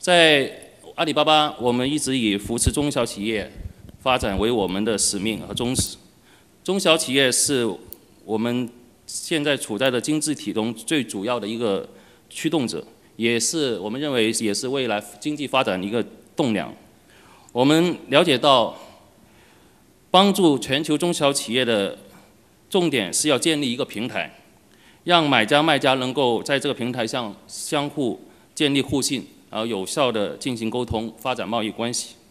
在阿里巴巴，我们一直以扶持中小企业发展为我们的使命和宗旨。中小企业是我们现在处在的经济体中最主要的一个驱动者，也是我们认为也是未来经济发展的一个栋梁。我们了解到，帮助全球中小企业的重点是要建立一个平台，让买家卖家能够在这个平台上相互建立互信，然后有效地进行沟通，发展贸易关系。